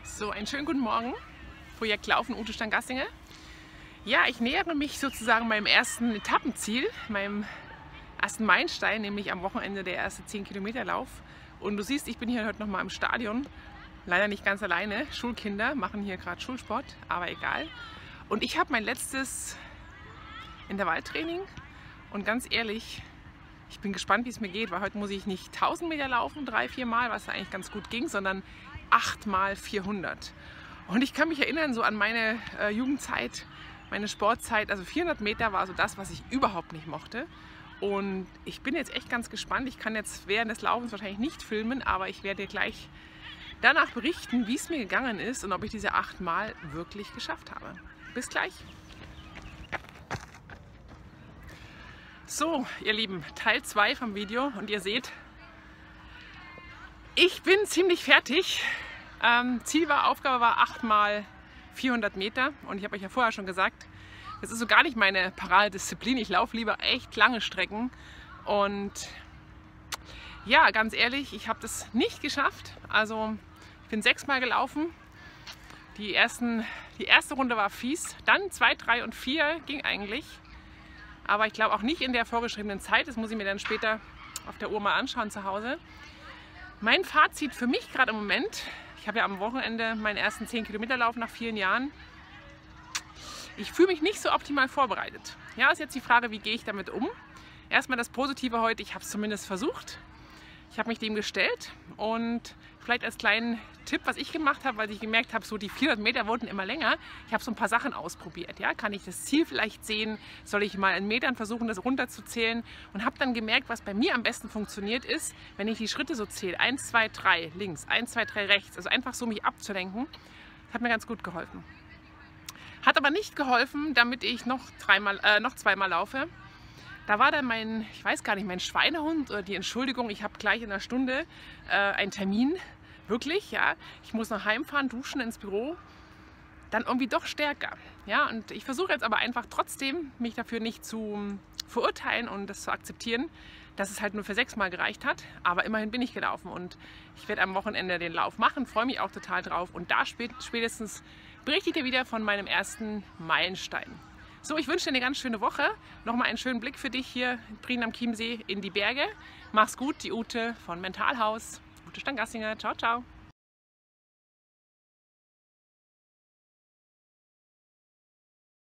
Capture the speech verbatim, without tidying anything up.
So, einen schönen guten Morgen. Projekt Laufen, Ute Stangassinger. Ja, ich nähere mich sozusagen meinem ersten Etappenziel, meinem ersten Meilenstein, nämlich am Wochenende der erste zehn Kilometer Lauf. Und du siehst, ich bin hier heute noch mal im Stadion. Leider nicht ganz alleine. Schulkinder machen hier gerade Schulsport, aber egal. Und ich habe mein letztes Intervalltraining. Und ganz ehrlich, ich bin gespannt, wie es mir geht, weil heute muss ich nicht tausend Meter laufen, drei, vier Mal, was eigentlich ganz gut ging, sondern acht mal vierhundert. Und ich kann mich erinnern so an meine äh, Jugendzeit, meine Sportzeit, also vierhundert Meter war so das, was ich überhaupt nicht mochte. Und ich bin jetzt echt ganz gespannt. Ich kann jetzt während des Laufens wahrscheinlich nicht filmen, aber ich werde dir gleich danach berichten, wie es mir gegangen ist und ob ich diese acht Mal wirklich geschafft habe. Bis gleich! So, ihr Lieben, Teil zwei vom Video und ihr seht, ich bin ziemlich fertig. Ähm, Ziel war, Aufgabe war acht mal vierhundert Meter und ich habe euch ja vorher schon gesagt, das ist so gar nicht meine Paradedisziplin. Ich laufe lieber echt lange Strecken und ja, ganz ehrlich, ich habe das nicht geschafft. Also ich bin sechsmal gelaufen. Die, ersten, die erste Runde war fies, dann zwei, drei und vier ging eigentlich. Aber ich glaube auch nicht in der vorgeschriebenen Zeit. Das muss ich mir dann später auf der Uhr mal anschauen zu Hause. Mein Fazit für mich gerade im Moment, ich habe ja am Wochenende meinen ersten zehn Kilometer Lauf nach vielen Jahren. Ich fühle mich nicht so optimal vorbereitet. Ja, ist jetzt die Frage, wie gehe ich damit um? Erstmal das Positive heute, ich habe es zumindest versucht. Ich habe mich dem gestellt und vielleicht als kleinen Tipp, was ich gemacht habe, weil ich gemerkt habe, so die vierhundert Meter wurden immer länger. Ich habe so ein paar Sachen ausprobiert. Ja? Kann ich das Ziel vielleicht sehen? Soll ich mal in Metern versuchen, das runterzuzählen? Und habe dann gemerkt, was bei mir am besten funktioniert ist, wenn ich die Schritte so zähle. eins, zwei, drei links, eins, zwei, drei rechts. Also einfach so mich abzulenken. Das hat mir ganz gut geholfen. Hat aber nicht geholfen, damit ich noch, dreimal, äh, noch zweimal laufe. Da war dann mein, ich weiß gar nicht, mein Schweinehund oder die Entschuldigung, ich habe gleich in einer Stunde äh, einen Termin, wirklich, ja. Ich muss nach Hause fahren, duschen ins Büro, dann irgendwie doch stärker. Ja, und ich versuche jetzt aber einfach trotzdem, mich dafür nicht zu verurteilen und das zu akzeptieren, dass es halt nur für sechs Mal gereicht hat. Aber immerhin bin ich gelaufen und ich werde am Wochenende den Lauf machen, freue mich auch total drauf. Und da spätestens berichte ich dir wieder von meinem ersten Meilenstein. So, ich wünsche dir eine ganz schöne Woche. Nochmal einen schönen Blick für dich hier in Prien am Chiemsee in die Berge. Mach's gut, die Ute von Mentalhaus. Ute Stangassinger. Ciao, ciao.